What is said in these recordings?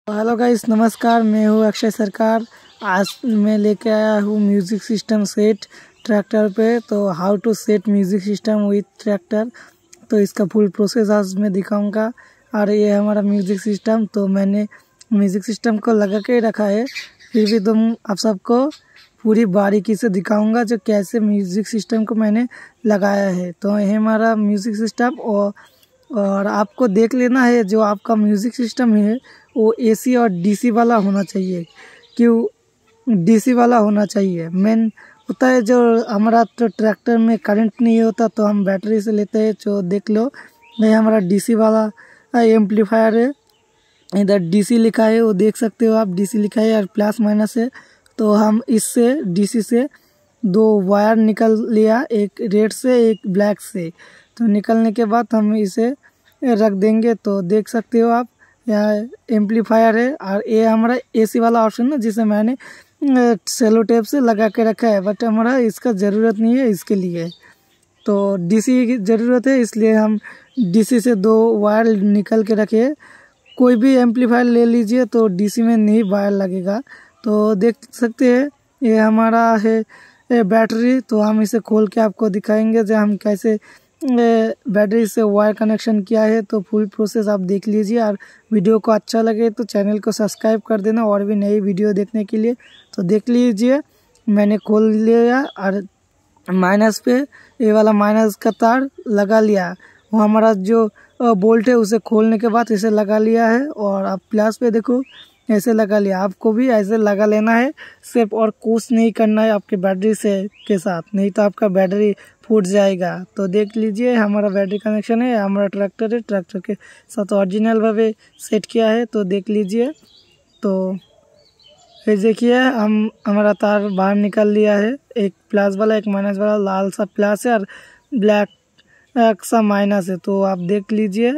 Hello guys, नमस्कार। मैं हूँ अक्षय सरकार। आज मैं लेके आया हूँ म्यूज़िक सिस्टम सेट ट्रैक्टर पे। तो how to set music system with tractor, तो इसका फुल प्रोसेस आज मैं दिखाऊंगा। और ये हमारा म्यूज़िक सिस्टम, तो मैंने म्यूज़िक सिस्टम को लगा के रखा है, फिर भी तुम आप सबको पूरी बारीकी से दिखाऊंगा जो कैसे म्यूज़िक सिस्टम को मैंने लगाया है। तो ये हमारा म्यूज़िक सिस्टम और आपको देख लेना है जो आपका म्यूज़िक सिस्टम है वो एसी और डीसी वाला होना चाहिए। क्यों डीसी वाला होना चाहिए? मेन होता है जो हमारा तो ट्रैक्टर में करंट नहीं होता तो हम बैटरी से लेते हैं। जो देख लो, ये हमारा डीसी वाला एम्पलीफायर है। इधर डीसी लिखा है, वो देख सकते हो आप, डीसी लिखा है और प्लस माइनस है। तो हम इससे डीसी से दो वायर निकल लिया, एक रेड से एक ब्लैक से। तो निकलने के बाद हम इसे रख देंगे। तो देख सकते हो आप, यह एम्पलीफायर है और ये हमारा एसी वाला ऑप्शन है जिसे मैंने सेलो टेप से लगा के रखा है, बट हमारा इसका ज़रूरत नहीं है इसके लिए। तो डीसी की ज़रूरत है, इसलिए हम डीसी से दो वायर निकल के रखे। कोई भी एम्पलीफायर ले लीजिए तो डीसी में नहीं वायर लगेगा। तो देख सकते हैं ये हमारा है बैटरी। तो हम इसे खोल के आपको दिखाएंगे जो हम कैसे बैटरी से वायर कनेक्शन किया है। तो फुल प्रोसेस आप देख लीजिए और वीडियो को अच्छा लगे तो चैनल को सब्सक्राइब कर देना और भी नई वीडियो देखने के लिए। तो देख लीजिए, मैंने खोल लिया और माइनस पे ये वाला माइनस का तार लगा लिया। वो हमारा जो बोल्ट है उसे खोलने के बाद इसे लगा लिया है। और आप प्लस पे देखो, ऐसे लगा लिया। आपको भी ऐसे लगा लेना है सिर्फ, और कुछ नहीं करना है आपके बैटरी से के साथ, नहीं तो आपका बैटरी फूट जाएगा। तो देख लीजिए, हमारा बैटरी कनेक्शन है, हमारा ट्रैक्टर है, ट्रैक्टर के साथ ओरिजिनल भावे सेट किया है। तो देख लीजिए, तो ये देखिए हमारा तार बाहर निकल लिया है। एक प्लस वाला, एक माइनस वाला, लाल सा प्लस है और ब्लैक सा माइनस है। तो आप देख लीजिए,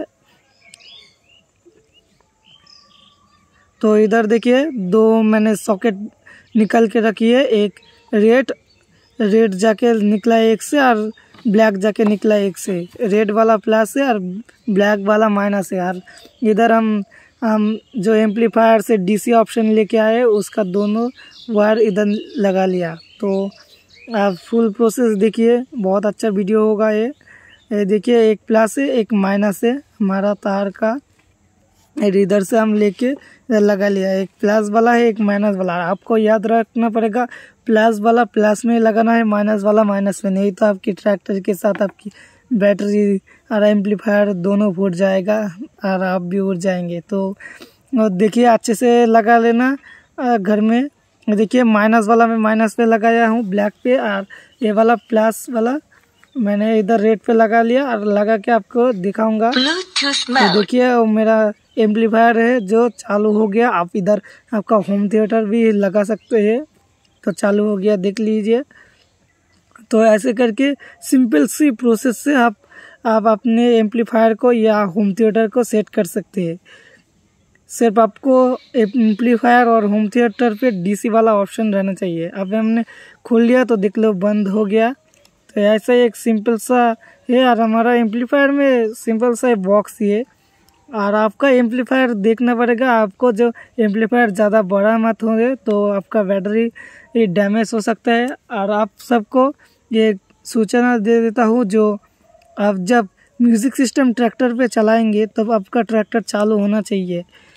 तो इधर देखिए दो मैंने सॉकेट निकल के रखी है। एक रेड जाके निकला एक से और ब्लैक जाके निकला एक से। रेड वाला प्लस है और ब्लैक वाला माइनस है। और इधर हम जो एम्पलीफायर से डीसी ऑप्शन लेके आए उसका दोनों वायर इधर लगा लिया। तो आप फुल प्रोसेस देखिए, बहुत अच्छा वीडियो होगा ये देखिए, एक प्लस है एक माइनस है हमारा तार का। इधर से हम लेके इधर लगा लिया, एक प्लस वाला है एक माइनस वाला। आपको याद रखना पड़ेगा, प्लस वाला प्लस में लगाना है, माइनस वाला माइनस में, नहीं तो आपकी ट्रैक्टर के साथ आपकी बैटरी और एम्पलीफायर दोनों फूट जाएगा और आप भी उड़ जाएंगे। तो देखिए अच्छे से लगा लेना घर में। देखिए माइनस वाला मैं माइनस पे लगाया हूँ ब्लैक पे, और ये वाला प्लस वाला मैंने इधर रेड पे लगा लिया और लगा के आपको दिखाऊंगा। तो देखिए वो मेरा एम्पलीफायर है जो चालू हो गया। आप इधर आपका होम थिएटर भी लगा सकते हैं। तो चालू हो गया, देख लीजिए। तो ऐसे करके सिंपल सी प्रोसेस से आप अपने एम्पलीफायर को या होम थिएटर को सेट कर सकते हैं। सिर्फ आपको एम्पलीफायर और होम थिएटर पे डीसी वाला ऑप्शन रहना चाहिए। अब हमने खोल लिया तो देख लो बंद हो गया। तो ऐसा एक सिंपल सा है, और हमारा एम्पलीफायर में सिंपल सा बॉक्स ही है। और आपका एम्पलीफायर देखना पड़ेगा, आपको जो एम्पलीफायर ज़्यादा बड़ा मत होंगे तो आपका बैटरी डैमेज हो सकता है। और आप सबको ये सूचना दे देता हूँ, जो आप जब म्यूज़िक सिस्टम ट्रैक्टर पे चलाएंगे तब आपका ट्रैक्टर चालू होना चाहिए।